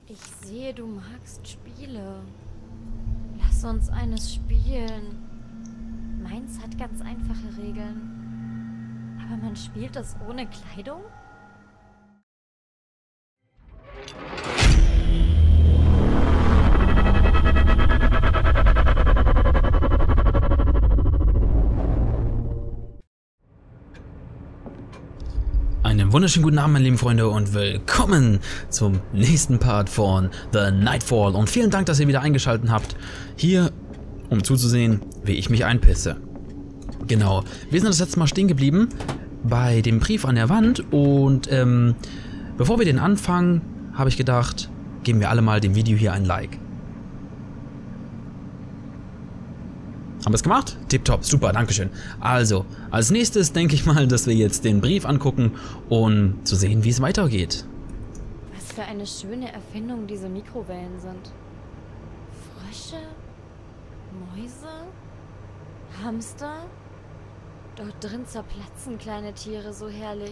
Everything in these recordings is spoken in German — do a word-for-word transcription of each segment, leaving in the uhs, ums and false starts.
Ich sehe, du magst Spiele. Lass uns eines spielen. Meins hat ganz einfache Regeln. Aber man spielt es ohne Kleidung? Einen wunderschönen guten Abend, meine lieben Freunde, und willkommen zum nächsten Part von The Nightfall. Und vielen Dank, dass ihr wieder eingeschaltet habt, hier, um zuzusehen, wie ich mich einpisse. Genau, wir sind das letzte Mal stehen geblieben bei dem Brief an der Wand und ähm, bevor wir den anfangen, habe ich gedacht, geben wir alle mal dem Video hier ein Like. Haben wir es gemacht? Tipptopp, super, dankeschön. Also, als nächstes denke ich mal, dass wir jetzt den Brief angucken, um zu sehen, wie es weitergeht. Was für eine schöne Erfindung diese Mikrowellen sind. Frösche? Mäuse? Hamster? Dort drin zerplatzen kleine Tiere so herrlich.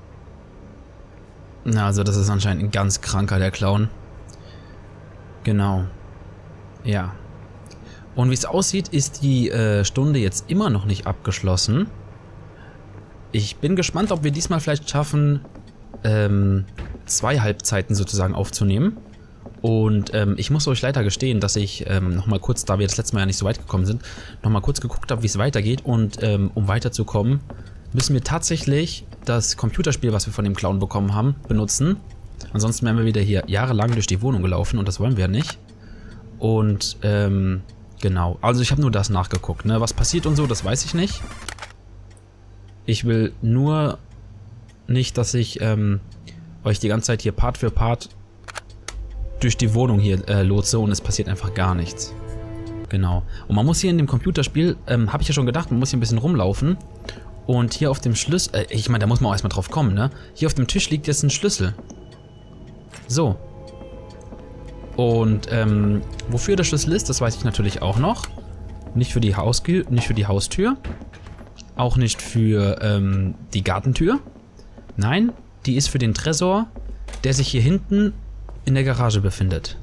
Na, also das ist anscheinend ein ganz kranker, der Clown. Genau. Ja. Und wie es aussieht, ist die äh, Stunde jetzt immer noch nicht abgeschlossen. Ich bin gespannt, ob wir diesmal vielleicht schaffen, ähm, zwei Halbzeiten sozusagen aufzunehmen. Und ähm, ich muss euch leider gestehen, dass ich ähm, nochmal kurz, da wir das letzte Mal ja nicht so weit gekommen sind, nochmal kurz geguckt habe, wie es weitergeht. Und ähm, um weiterzukommen, müssen wir tatsächlich das Computerspiel, was wir von dem Clown bekommen haben, benutzen. Ansonsten wären wir wieder hier jahrelang durch die Wohnung gelaufen und das wollen wir ja nicht. Und, ähm... genau, also ich habe nur das nachgeguckt, ne? Was passiert und so, das weiß ich nicht. Ich will nur nicht, dass ich ähm, euch die ganze Zeit hier Part für Part durch die Wohnung hier äh, lotse und es passiert einfach gar nichts. Genau. Und man muss hier in dem Computerspiel, ähm, habe ich ja schon gedacht, man muss hier ein bisschen rumlaufen. Und hier auf dem Schlüssel, äh, ich meine, da muss man auch erstmal drauf kommen, ne? Hier auf dem Tisch liegt jetzt ein Schlüssel. So. Und ähm, wofür der Schlüssel ist, das weiß ich natürlich auch noch. Nicht für die, Hausgü nicht für die Haustür. Auch nicht für ähm, die Gartentür. Nein, die ist für den Tresor, der sich hier hinten in der Garage befindet.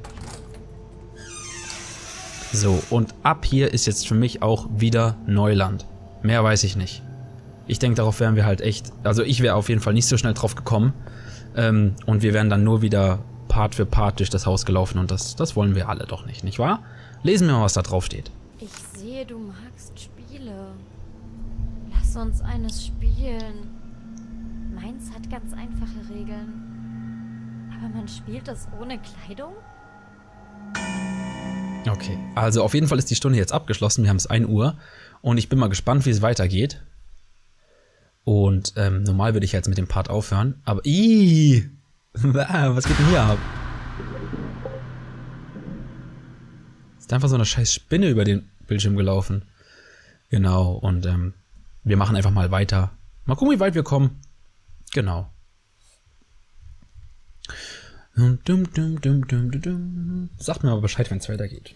So, und ab hier ist jetzt für mich auch wieder Neuland. Mehr weiß ich nicht. Ich denke, darauf wären wir halt echt... Also ich wäre auf jeden Fall nicht so schnell drauf gekommen. Ähm, und wir wären dann nur wieder... Part für Part durch das Haus gelaufen und das, das wollen wir alle doch nicht, nicht wahr? Lesen wir mal, was da drauf steht. Ich sehe, du magst Spiele. Lass uns eines spielen. Meins hat ganz einfache Regeln. Aber man spielt es ohne Kleidung? Okay, also auf jeden Fall ist die Stunde jetzt abgeschlossen. Wir haben es ein Uhr und ich bin mal gespannt, wie es weitergeht. Und ähm, normal würde ich jetzt mit dem Part aufhören, aber iiii, was geht denn hier ab? Ist einfach so eine scheiß Spinne über den Bildschirm gelaufen. Genau, und ähm, wir machen einfach mal weiter. Mal gucken, wie weit wir kommen. Genau. Sagt mir aber Bescheid, wenn es weitergeht.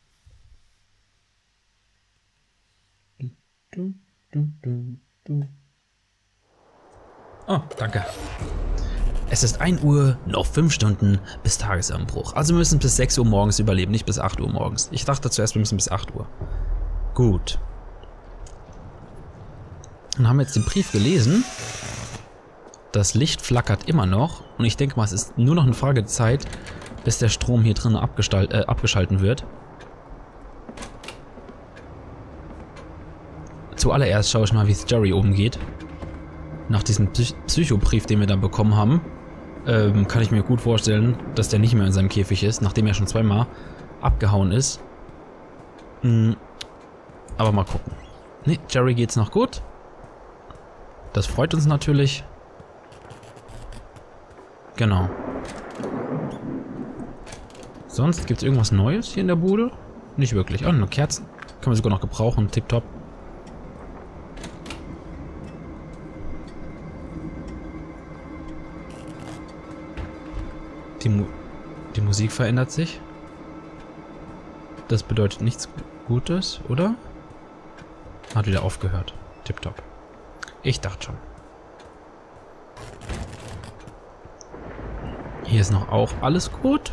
Oh, danke. Es ist ein Uhr, noch fünf Stunden bis Tagesanbruch. Also wir müssen bis sechs Uhr morgens überleben, nicht bis acht Uhr morgens. Ich dachte zuerst, wir müssen bis acht Uhr. Gut. Dann haben wir jetzt den Brief gelesen. Das Licht flackert immer noch. Und ich denke mal, es ist nur noch eine Frage der Zeit, bis der Strom hier drin abgestalt, äh, abgeschalten wird. Zuallererst schaue ich mal, wie es Jerry oben geht. Nach diesem Psych Psychobrief, den wir dann bekommen haben, ähm, kann ich mir gut vorstellen, dass der nicht mehr in seinem Käfig ist, nachdem er schon zweimal abgehauen ist. Mhm. Aber mal gucken. Ne, Jerry geht's noch gut. Das freut uns natürlich. Genau. Sonst gibt es irgendwas Neues hier in der Bude? Nicht wirklich. Oh, nur Kerzen. Können wir sogar noch gebrauchen. Tipptopp. Die, Mu die Musik verändert sich. Das bedeutet nichts Gutes, oder? Hat wieder aufgehört. Tipptopp. Ich dachte schon. Hier ist noch auch alles gut.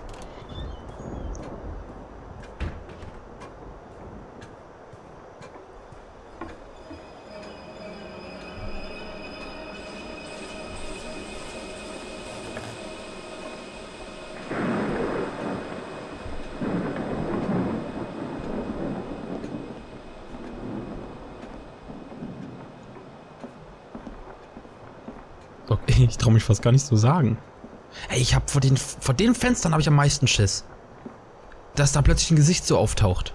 Okay, ich traue mich fast gar nicht zu sagen. Ey, ich hab vor den, vor den Fenstern habe ich am meisten Schiss. Dass da plötzlich ein Gesicht so auftaucht.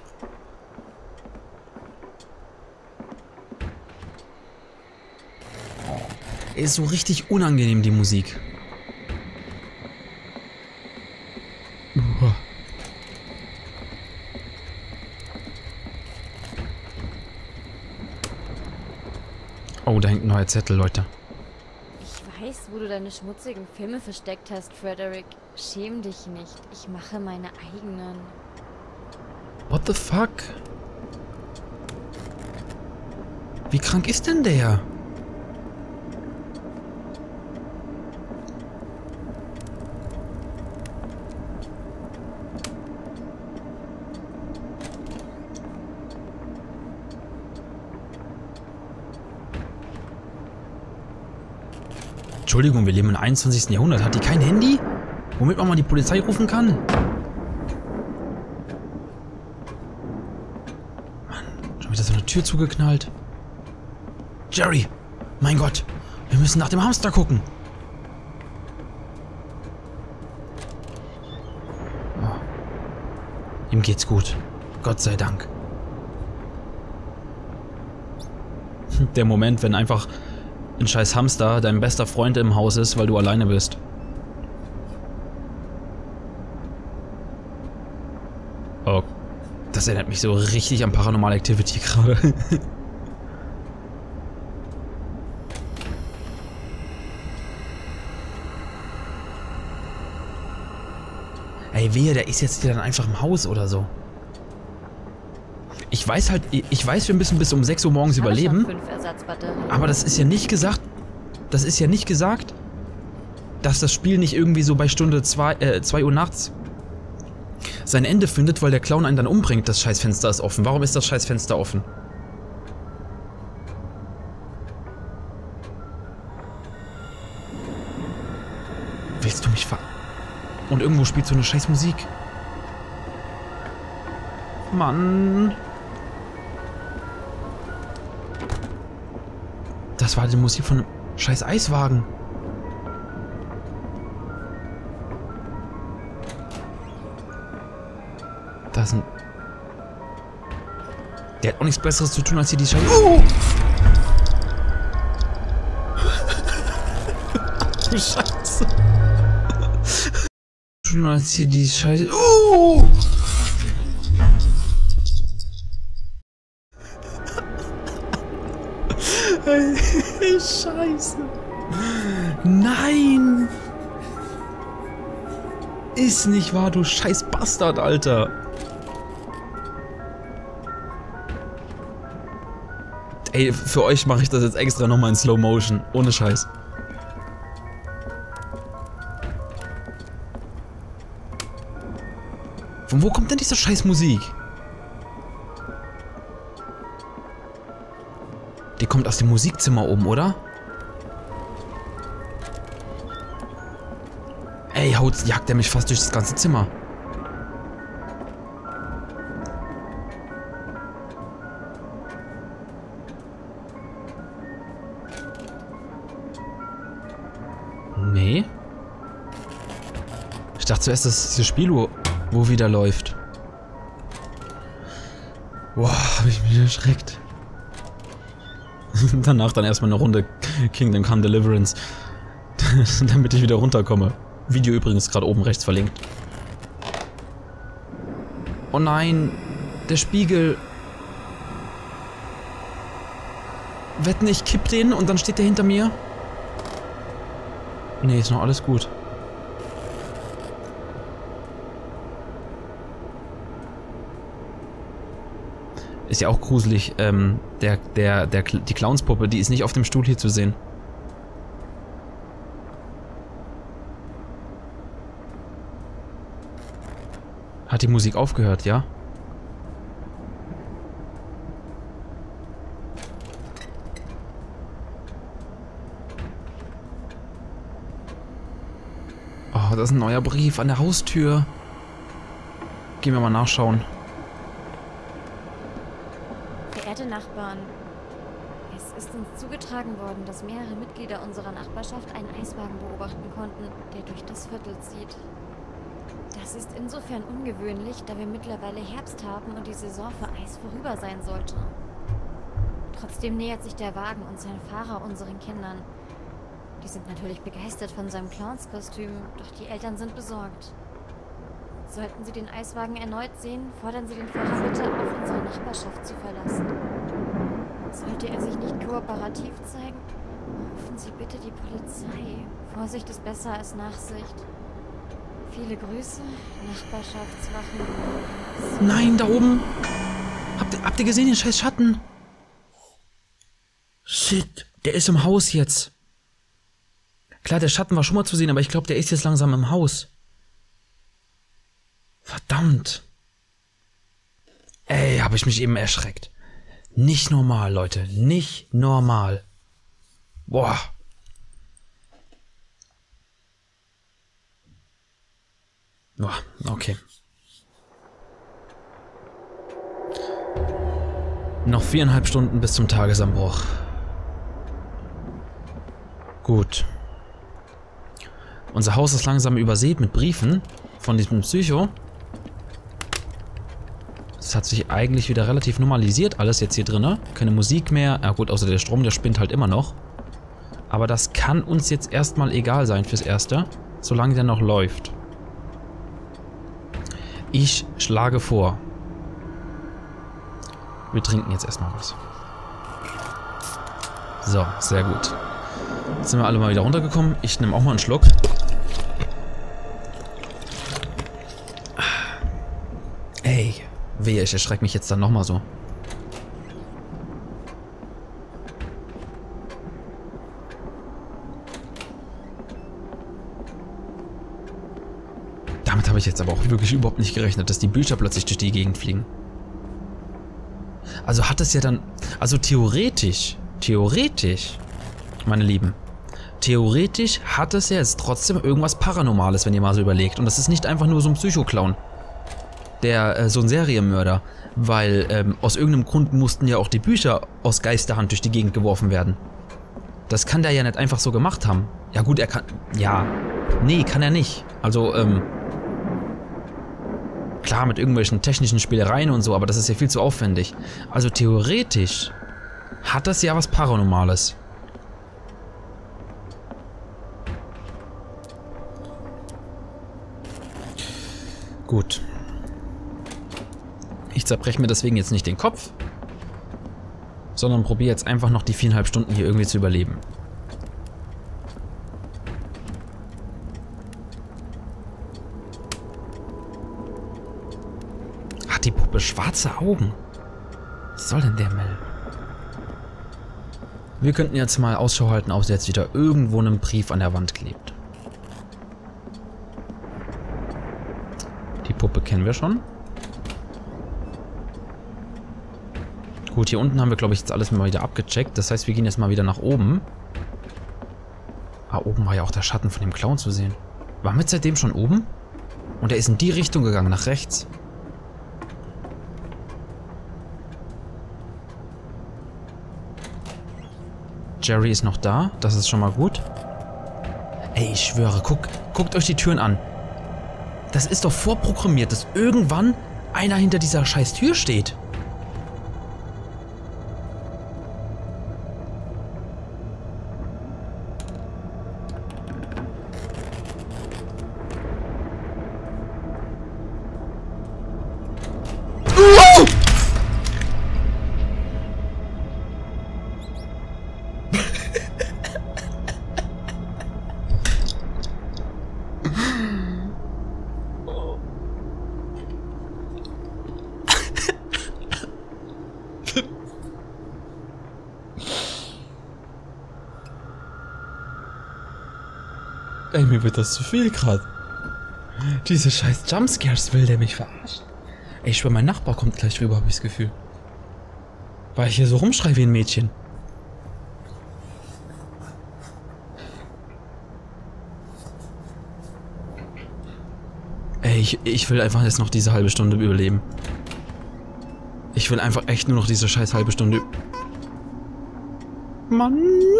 Ey, ist so richtig unangenehm, die Musik. Uah. Oh, da hängt ein neuer Zettel, Leute. Ich weiß, wo du deine schmutzigen Filme versteckt hast, Frederick. Schäm dich nicht. Ich mache meine eigenen. What the fuck? Wie krank ist denn der? Entschuldigung, wir leben im einundzwanzigsten Jahrhundert. Hat die kein Handy? Womit man mal die Polizei rufen kann? Mann, schon wieder so eine Tür zugeknallt. Jerry! Mein Gott! Wir müssen nach dem Hamster gucken! Oh. Ihm geht's gut. Gott sei Dank. Der Moment, wenn einfach ein scheiß Hamster dein bester Freund im Haus ist, weil du alleine bist. Oh, das erinnert mich so richtig an Paranormal Activity gerade. Ey, wehe, der ist jetzt hier dann einfach im Haus oder so. Ich weiß halt, ich weiß, wir müssen bis um sechs Uhr morgens überleben. Aber das ist ja nicht gesagt, das ist ja nicht gesagt, dass das Spiel nicht irgendwie so bei Stunde zwei, äh, zwei Uhr nachts sein Ende findet, weil der Clown einen dann umbringt. Das Scheißfenster ist offen. Warum ist das Scheißfenster offen? Willst du mich ver... Und irgendwo spielt so eine scheiß Musik. Mann. Das war die Musik von einem scheiß Eiswagen. Da sind... Der hat auch nichts Besseres zu tun, als hier die Scheiße... Oh! Du Scheiße. Tun, als hier die Scheiße... Oh! Scheiße. Nein. Ist nicht wahr, du scheiß Bastard, Alter. Ey, für euch mache ich das jetzt extra nochmal in Slow Motion. Ohne Scheiß. Von wo kommt denn diese scheiß Musik? Die kommt aus dem Musikzimmer oben, oder? Ey, haut, jagt er mich fast durch das ganze Zimmer. Nee. Ich dachte zuerst, das ist dieses Spiel, wo, wo wieder läuft. Boah, hab ich mich erschreckt. Danach dann erstmal eine Runde Kingdom Come Deliverance. Damit ich wieder runterkomme. Video übrigens gerade oben rechts verlinkt. Oh nein, der Spiegel. Wetten, ich kipp den und dann steht der hinter mir? Nee, ist noch alles gut. Ist ja auch gruselig. Ähm, der, der, der, die Clownspuppe, die ist nicht auf dem Stuhl hier zu sehen. Hat die Musik aufgehört, ja? Oh, das ist ein neuer Brief an der Haustür. Gehen wir mal nachschauen. Verehrte Nachbarn, es ist uns zugetragen worden, dass mehrere Mitglieder unserer Nachbarschaft einen Eiswagen beobachten konnten, der durch das Viertel zieht. Das ist insofern ungewöhnlich, da wir mittlerweile Herbst haben und die Saison für Eis vorüber sein sollte. Trotzdem nähert sich der Wagen und sein Fahrer unseren Kindern. Die sind natürlich begeistert von seinem Clownskostüm, doch die Eltern sind besorgt. Sollten sie den Eiswagen erneut sehen, fordern sie den Fahrer bitte auf, unsere Nachbarschaft zu verlassen. Sollte er sich nicht kooperativ zeigen, rufen Sie bitte die Polizei. Vorsicht ist besser als Nachsicht. Viele Grüße, Nachbarschaftswachen. Nein, da oben. Habt ihr, habt ihr gesehen den scheiß Schatten? Shit, der ist im Haus jetzt. Klar, der Schatten war schon mal zu sehen, aber ich glaube, der ist jetzt langsam im Haus. Verdammt. Ey, habe ich mich eben erschreckt. Nicht normal, Leute. Nicht normal. Boah. Boah, okay. Noch viereinhalb Stunden bis zum Tagesanbruch. Gut. Unser Haus ist langsam übersät mit Briefen von diesem Psycho. Es hat sich eigentlich wieder relativ normalisiert, alles jetzt hier drin. Keine Musik mehr. Ja gut, außer der Strom, der spinnt halt immer noch. Aber das kann uns jetzt erstmal egal sein fürs Erste, solange der noch läuft. Ich schlage vor. Wir trinken jetzt erstmal was. So, sehr gut. Jetzt sind wir alle mal wieder runtergekommen. Ich nehme auch mal einen Schluck. Ey, wehe, ich erschrecke mich jetzt dann nochmal so. Damit habe ich jetzt aber auch wirklich überhaupt nicht gerechnet, dass die Bücher plötzlich durch die Gegend fliegen. Also hat es ja dann... Also theoretisch, theoretisch, meine Lieben, theoretisch hat es ja jetzt trotzdem irgendwas Paranormales, wenn ihr mal so überlegt. Und das ist nicht einfach nur so ein Psycho-Clown. Der, äh, so ein Serienmörder. Weil ähm, aus irgendeinem Grund mussten ja auch die Bücher aus Geisterhand durch die Gegend geworfen werden. Das kann der ja nicht einfach so gemacht haben. Ja gut, er kann... Ja. Nee, kann er nicht. Also, ähm... Klar, mit irgendwelchen technischen Spielereien und so, aber das ist ja viel zu aufwendig. Also theoretisch hat das ja was Paranormales. Gut. Ich zerbreche mir deswegen jetzt nicht den Kopf, sondern probiere jetzt einfach noch die viereinhalb Stunden hier irgendwie zu überleben. Hat die Puppe schwarze Augen? Was soll denn der Müll? Wir könnten jetzt mal Ausschau halten, ob jetzt wieder irgendwo ein Brief an der Wand klebt. Die Puppe kennen wir schon. Gut, hier unten haben wir, glaube ich, jetzt alles mal wieder abgecheckt. Das heißt, wir gehen jetzt mal wieder nach oben. Ah, oben war ja auch der Schatten von dem Clown zu sehen. Waren wir seitdem schon oben? Und er ist in die Richtung gegangen, nach rechts. Jerry ist noch da. Das ist schon mal gut. Ey, ich schwöre, guck, guckt euch die Türen an. Das ist doch vorprogrammiert, dass irgendwann einer hinter dieser scheiß Tür steht. Ey, mir wird das zu viel gerade. Diese scheiß Jumpscares, will der mich verarschen? Ey, ich schwör, mein Nachbar kommt gleich rüber, hab ich das Gefühl. Weil ich hier so rumschrei wie ein Mädchen. Ey, ich, ich will einfach jetzt noch diese halbe Stunde überleben. Ich will einfach echt nur noch diese scheiß halbe Stunde... Mann!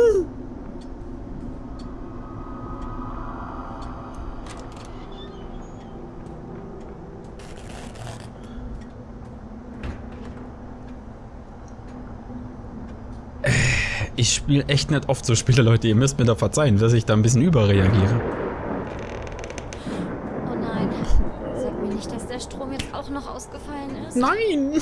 Ich spiele echt nicht oft so Spiele, Leute. Ihr müsst mir da verzeihen, dass ich da ein bisschen überreagiere. Oh nein. Sag mir nicht, dass der Strom jetzt auch noch ausgefallen ist. Nein!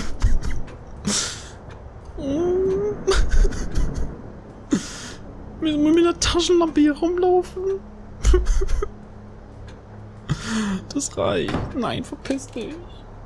Wir müssen mit einer Taschenlampe hier rumlaufen. Das reicht. Nein, verpiss dich.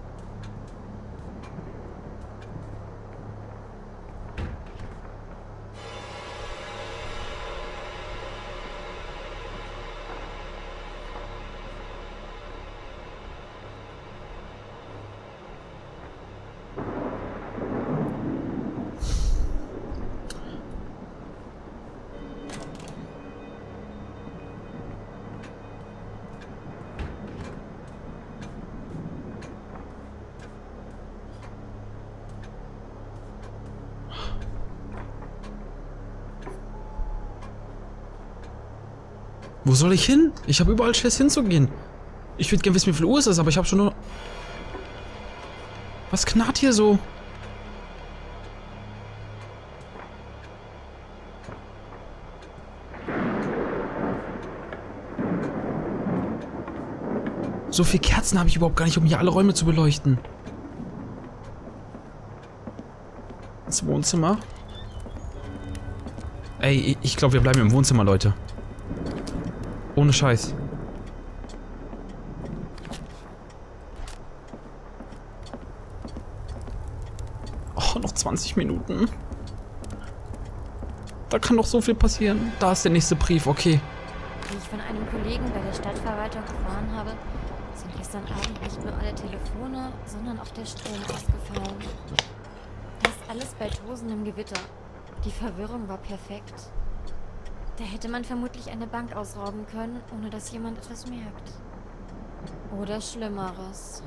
Wo soll ich hin? Ich habe überall Schiss hinzugehen. Ich würde gerne wissen, wie viel Uhr es ist, aber ich habe schon nur... Was knarrt hier so? So viele Kerzen habe ich überhaupt gar nicht, um hier alle Räume zu beleuchten. Das Wohnzimmer. Ey, ich glaube, wir bleiben im Wohnzimmer, Leute. Ohne Scheiß. Oh, noch zwanzig Minuten. Da kann doch so viel passieren. Da ist der nächste Brief, okay. Wie ich von einem Kollegen bei der Stadtverwaltung erfahren habe, sind gestern Abend nicht nur alle Telefone, sondern auch der Strom ausgefallen. Das alles bei tosendem Gewitter. Die Verwirrung war perfekt. Da hätte man vermutlich eine Bank ausrauben können, ohne dass jemand etwas merkt. Oder Schlimmeres.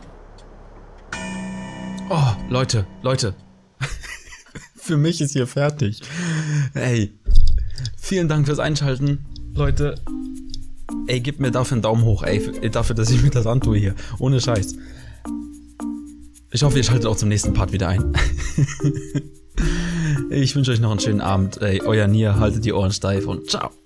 Oh, Leute, Leute. Für mich ist hier fertig. Ey, vielen Dank fürs Einschalten, Leute. Ey, gebt mir dafür einen Daumen hoch, ey, dafür, dass ich mir das antue hier. Ohne Scheiß. Ich hoffe, ihr schaltet auch zum nächsten Part wieder ein. Ich wünsche euch noch einen schönen Abend. Ey, euer Nier, haltet die Ohren steif und ciao.